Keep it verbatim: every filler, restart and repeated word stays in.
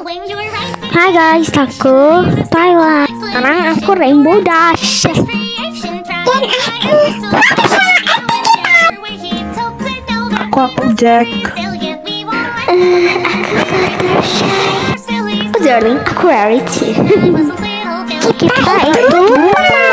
Hai guys, aku Thailand. Sekarang aku Rainbow Dash. Dan aku Aku aku Jack. uh, Aku Fluttershy. Darling, aku Rarity. Kita itu